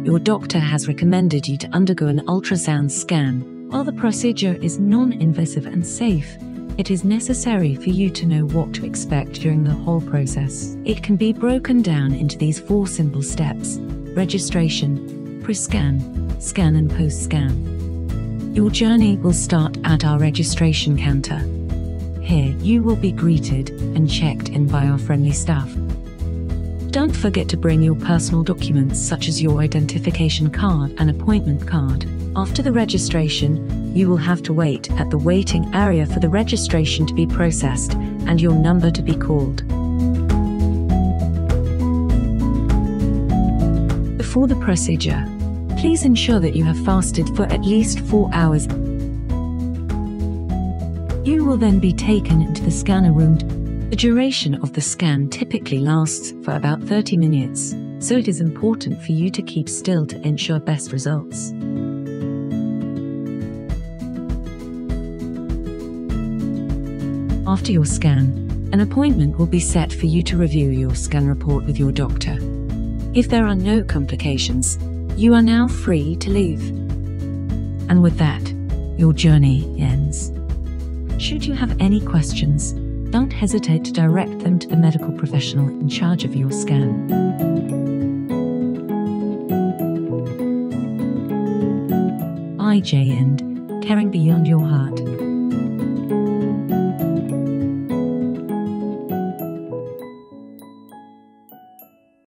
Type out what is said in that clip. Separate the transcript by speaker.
Speaker 1: your doctor has recommended you to undergo an ultrasound scan. While the procedure is non-invasive and safe, it is necessary for you to know what to expect during the whole process. It can be broken down into these 4 simple steps: registration, pre-scan, scan and post-scan. Your journey will start at our registration counter. Here you will be greeted and checked in by our friendly staff. Don't forget to bring your personal documents such as your identification card and appointment card. After the registration, you will have to wait at the waiting area for the registration to be processed and your number to be called. Before the procedure, please ensure that you have fasted for at least 4 hours. You will then be taken into the scanner room. The duration of the scan typically lasts for about 30 minutes, so it is important for you to keep still to ensure best results. After your scan, an appointment will be set for you to review your scan report with your doctor. If there are no complications, you are now free to leave. And with that, your journey ends. Should you have any questions, don't hesitate to direct them to the medical professional in charge of your scan. IJ and caring beyond your heart.